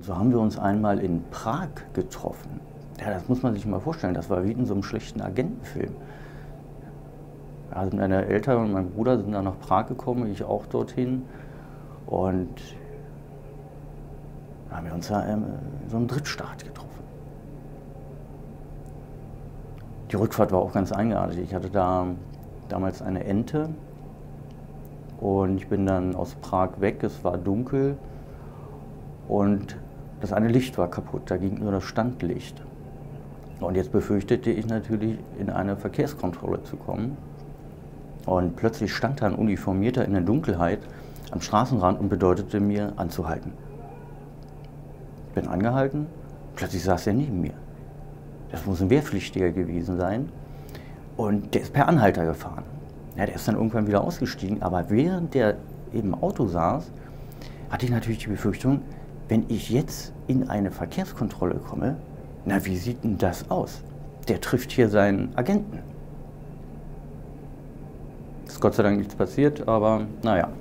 So haben wir uns einmal in Prag getroffen. Ja, das muss man sich mal vorstellen, das war wie in so einem schlechten Agentenfilm. Also meine Eltern und mein Bruder sind dann nach Prag gekommen, ich auch dorthin. Und da haben wir uns da in so einem Drittstaat getroffen. Die Rückfahrt war auch ganz eigenartig. Ich hatte da damals eine Ente und ich bin dann aus Prag weg, es war dunkel und das eine Licht war kaputt, da ging nur das Standlicht. Und jetzt befürchtete ich natürlich, in eine Verkehrskontrolle zu kommen. Und plötzlich stand da ein Uniformierter in der Dunkelheit am Straßenrand und bedeutete mir, anzuhalten. Ich bin angehalten, plötzlich saß er neben mir. Das muss ein Wehrpflichtiger gewesen sein. Und der ist per Anhalter gefahren. Ja, der ist dann irgendwann wieder ausgestiegen, aber während der im Auto saß, hatte ich natürlich die Befürchtung, wenn ich jetzt in eine Verkehrskontrolle komme, na, wie sieht denn das aus? Der trifft hier seinen Agenten. Ist Gott sei Dank nichts passiert, aber naja.